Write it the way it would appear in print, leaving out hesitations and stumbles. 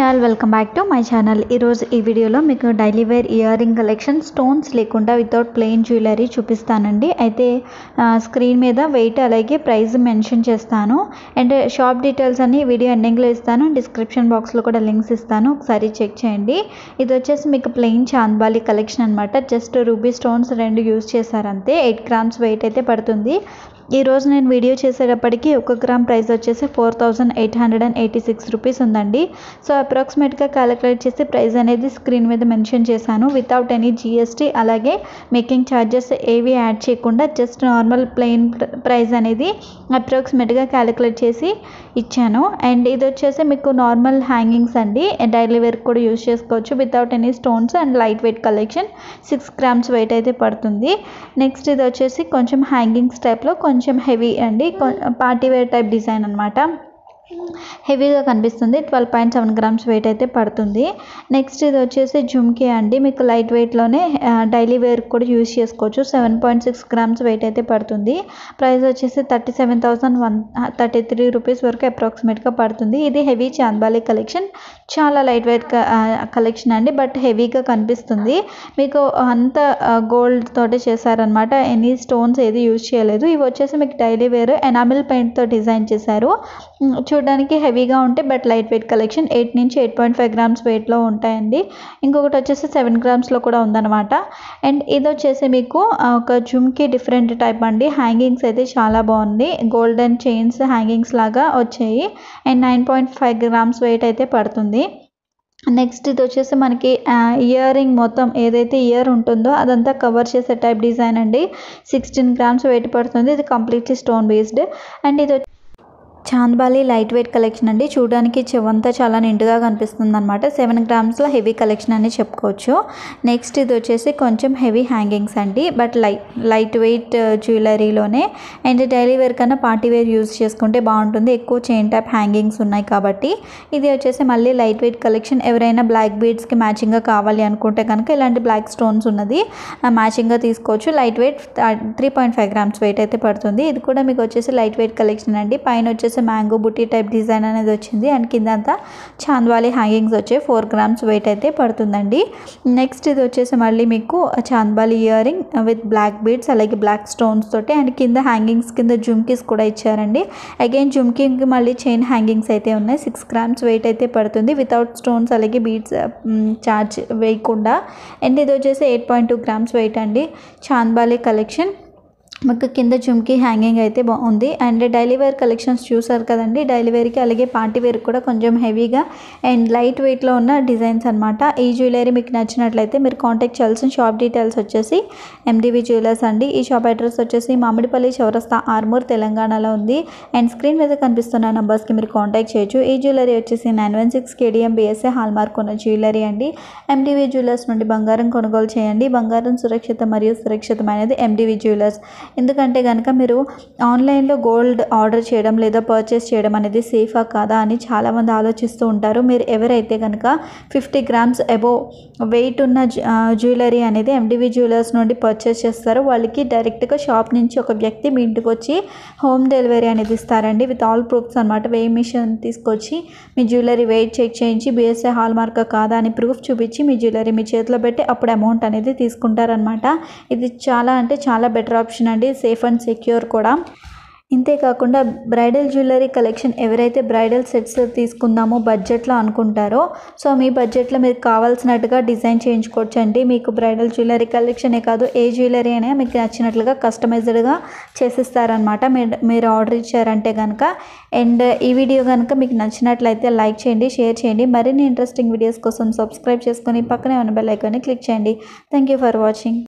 All welcome back to my channel. ఈరోజు ఈ వీడియోలో మీకు daily wear earring collection stones లేకుండా వితౌట్ ప్లెయిన్ జ్యువెలరీ చూపిస్తానండి. అయితే స్క్రీన్ మీద వెయిట్ అలాగే ప్రైస్ మెన్షన్ చేస్తాను అండ్ షాప్ డీటెయిల్స్ అన్ని వీడియో ఎండింగ్లో ఇస్తాను. డిస్క్రిప్షన్ బాక్స్లో కూడా లింక్స్ ఇస్తాను, ఒకసారి చెక్ చేయండి. ఇది వచ్చేసి మీకు ప్లెయిన్ చాంద్బాలి కలెక్షన్ అనమాట. జస్ట్ రూబీ స్టోన్స్ 2 యూజ్ చేశారంతే. 8 గ్రామ్స్ వెయిట్ అయితే పడుతుంది. ఈరోజు నేను వీడియో చేసేటప్పటికి 1 గ్రామ్ ప్రైస్ వచ్చేసి 4886 రూపీస్ ఉందండి. సో అప్రాక్సిమేట్గా క్యాలిక్యులేట్ చేసి ప్రైస్ అనేది స్క్రీన్ మీద మెన్షన్ చేశాను. వితౌట్ ఎనీ జిఎస్టీ అలాగే మేకింగ్ ఛార్జెస్ ఏవి యాడ్ చేయకుండా జస్ట్ నార్మల్ ప్లెయిన్ ప్రైస్ అనేది అప్రాక్సిమేట్గా క్యాలిక్యులేట్ చేసి ఇచ్చాను. అండ్ ఇది వచ్చేసి మీకు నార్మల్ హ్యాంగింగ్స్ అండి, డైలీ వేర్ కూడా యూజ్ చేసుకోవచ్చు without any stones and light weight collection. 6 grams weight అయితే పడుతుంది. నెక్స్ట్ ఇది వచ్చేసి కొంచెం హ్యాంగింగ్స్ టైప్లో కొంచెం హెవీ అండి, పార్టీ వేర్ టైప్ డిజైన్ అనమాట. హెవీగా కనిపిస్తుంది. 12.7 గ్రామ్స్ వెయిట్ అయితే పడుతుంది. నెక్స్ట్ ఇది వచ్చేసి జుమ్కీ అండి, మీకు లైట్ వెయిట్లోనే డైలీ వేర్ కూడా యూజ్ చేసుకోవచ్చు. 7.6 గ్రామ్స్ వెయిట్ అయితే పడుతుంది. ప్రైస్ వచ్చేసి 37,133 రూపీస్ వరకు అప్రాక్సిమేట్గా పడుతుంది. ఇది హెవీ చాంద్బాలి కలెక్షన్, చాలా లైట్ వెయిట్ కలెక్షన్ అండి, బట్ హెవీగా కనిపిస్తుంది. మీకు అంత గోల్డ్ తోటి చేశారనమాట, ఎనీ స్టోన్స్ ఏది యూజ్ చేయలేదు. ఇవి వచ్చేసి మీకు డైలీ వేర్ ఎనామిల్ పెయింట్తో డిజైన్ చేశారు. చూడడానికి హెవీగా ఉంటే బట్ లైట్ వెయిట్ కలెక్షన్. 8 నుంచి 8.5 గ్రామ్స్ వెయిట్లో ఉంటాయండి. ఇంకొకటి వచ్చేసి 7 గ్రామ్స్లో కూడా ఉందన్నమాట. అండ్ ఇది వచ్చేసి మీకు ఒక జుమ్కి డిఫరెంట్ టైప్ అండి. హ్యాంగింగ్స్ అయితే చాలా బాగుంది, గోల్డెన్ చైన్స్ హ్యాంగింగ్స్ లాగా వచ్చాయి. అండ్ 9.5 గ్రామ్స్ వెయిట్ అయితే పడుతుంది. నెక్స్ట్ ఇది వచ్చేసి మనకి ఇయర్ రింగ్ మొత్తం ఏదైతే ఇయర్ ఉంటుందో అదంతా కవర్ చేసే టైప్ డిజైన్ అండి. 16 గ్రామ్స్ వెయిట్ పడుతుంది. ఇది కంప్లీట్లీ స్టోన్ బేస్డ్. అండ్ ఇది చాంద్బాలి లైట్ వెయిట్ కలెక్షన్ అండి. చూడడానికి చెవంతా చాలా నిండుగా కనిపిస్తుంది అనమాట. 7 గ్రామ్స్లో హెవీ కలెక్షన్ అని చెప్పుకోవచ్చు. నెక్స్ట్ ఇది వచ్చేసి కొంచెం హెవీ హ్యాంగింగ్స్ అండి, బట్ లైట్ వెయిట్ జ్యువెలరీలోనే. అండ్ డైలీ వేర్ కన్నా పార్టీ వేర్ యూజ్ చేసుకుంటే బాగుంటుంది, ఎక్కువ చైన్ టైప్ హ్యాంగింగ్స్ ఉన్నాయి కాబట్టి. ఇది వచ్చేసి మళ్ళీ లైట్ వెయిట్ కలెక్షన్. ఎవరైనా బ్లాక్ బీడ్స్కి మ్యాచింగ్గా కావాలి అనుకుంటే కనుక ఇలాంటి బ్లాక్ స్టోన్స్ ఉన్నది మ్యాచింగ్గా తీసుకోవచ్చు. లైట్ వెయిట్ 3.5 గ్రామ్స్ వెయిట్ అయితే పడుతుంది. ఇది కూడా మీకు వచ్చేసి లైట్ వెయిట్ కలెక్షన్ అండి. పైన వచ్చేసి మ్యాంగో బుట్టి టైప్ డిజైన్ అనేది వచ్చింది అండ్ కింద అంతా చాంద్బాలి హ్యాంగింగ్స్ వచ్చాయి. 4 గ్రామ్స్ వెయిట్ అయితే పడుతుందండి. నెక్స్ట్ ఇది వచ్చేసి మళ్ళీ మీకు chandbali earring with black beads అలాగే బ్లాక్ స్టోన్స్ తోటి అండ్ కింద హ్యాంగింగ్స్ కింద జుమ్కీస్ కూడా ఇచ్చారండి. అగైన్ జుమ్కీకి మళ్ళీ చైన్ హ్యాంగింగ్స్ అయితే ఉన్నాయి. 6 గ్రామ్స్ వెయిట్ అయితే పడుతుంది వితౌట్ స్టోన్స్ అలాగే బీడ్స్ చార్జ్ వేయకుండా. అండ్ ఇది వచ్చేసి 8.2 గ్రామ్స్ వెయిట్ అండి. చాంద్బాలి కలెక్షన్ మీకు కింద జుమ్కీ హ్యాంగింగ్ అయితే బాగుంది. అండ్ డైలీ వేర్ కలెక్షన్స్ చూసారు కదండి, డైలీ వేర్కి అలాగే పార్టీ వేర్ కూడా కొంచెం హెవీగా అండ్ లైట్ వెయిట్లో ఉన్న డిజైన్స్ అనమాట. ఈ జ్యువెలరీ మీకు నచ్చినట్లయితే మీరు కాంటాక్ట్ చేయాల్సిన షాప్ డీటెయిల్స్ వచ్చేసి MDV జ్యువెలర్స్ అండి. ఈ షాప్ అడ్రస్ వచ్చేసి మామిడిపల్లి చౌరస్తా, ఆర్మూర్, తెలంగాణలో ఉంది. అండ్ స్క్రీన్ మీద కనిపిస్తున్న నెంబర్స్కి మీరు కాంటాక్ట్ చేయొచ్చు. ఈ జ్యువెలరీ వచ్చేసి 916 KDM BSA హాల్మార్క్ ఉన్న జ్యువెలరీ అండి. MDV జ్యువెలర్స్ నుండి బంగారం కొనుగోలు చేయండి. బంగారం సురక్షితం మరియు సురక్షితమైనది MDV జ్యువెలర్స్. ఎందుకంటే కనుక మీరు ఆన్లైన్లో గోల్డ్ ఆర్డర్ చేయడం లేదా పర్చేస్ చేయడం అనేది సేఫా కాదా అని చాలామంది ఆలోచిస్తూ ఉంటారు. మీరు ఎవరైతే కనుక 50 గ్రామ్స్ అబోవ్ వెయిట్ ఉన్న జ్యువెలరీ అనేది MDV జ్యువెలర్స్ నుండి పర్చేస్ చేస్తారో వాళ్ళకి డైరెక్ట్గా షాప్ నుంచి ఒక వ్యక్తి మీ ఇంటికి వచ్చి హోమ్ డెలివరీ అనేది ఇస్తారండి విత్ ఆల్ ప్రూఫ్స్ అనమాట. వెయిట్ మిషన్ తీసుకొచ్చి మీ జ్యువెలరీ వెయిట్ చెక్ చేయించి BSA హాల్మార్క్ కాదా అని ప్రూఫ్ చూపించి మీ జ్యువెలరీ మీ చేతిలో పెట్టి అప్పుడు అమౌంట్ అనేది తీసుకుంటారనమాట. ఇది చాలా అంటే చాలా బెటర్ ఆప్షన్ అండి, సేఫ్ అండ్ సెక్యూర్ కూడా. ఇంతేకాకుండా బ్రైడల్ జ్యువెలరీ కలెక్షన్ ఎవరైతే బ్రైడల్ సెట్స్ తీసుకుందామో బడ్జెట్లో అనుకుంటారో సో మీ బడ్జెట్లో మీకు కావాల్సినట్టుగా డిజైన్ చేయించుకోవచ్చు అండి. మీకు బ్రైడల్ జ్యువెలరీ కలెక్షనే కాదు ఏ జ్యువెలరీ అయినా మీకు నచ్చినట్లుగా కస్టమైజ్డ్గా చేసిస్తారనమాట మీరు ఆర్డర్ ఇచ్చారంటే కనుక. అండ్ ఈ వీడియో కనుక మీకు నచ్చినట్లయితే లైక్ చేయండి, షేర్ చేయండి. మరిన్ని ఇంట్రెస్టింగ్ వీడియోస్ కోసం సబ్స్క్రైబ్ చేసుకొని పక్కనే ఉన్న బెల్ ఐకాన్ని క్లిక్ చేయండి. Thank you for watching.